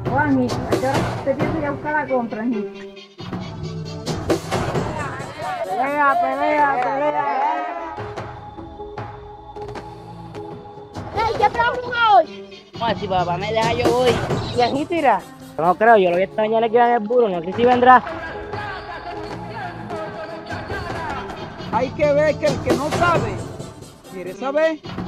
Juanji, ¿a qué hora te piensas ir a buscar la compra, Anjito? Pelea, pelea, pelea. ¡Ey, qué trabajo hoy! Si papá me deja, yo voy. ¿Y Anjito irá? No creo, yo lo vi esta mañana que iba en el burro, no sé si vendrá. Hay que ver que el que no sabe, quiere saber.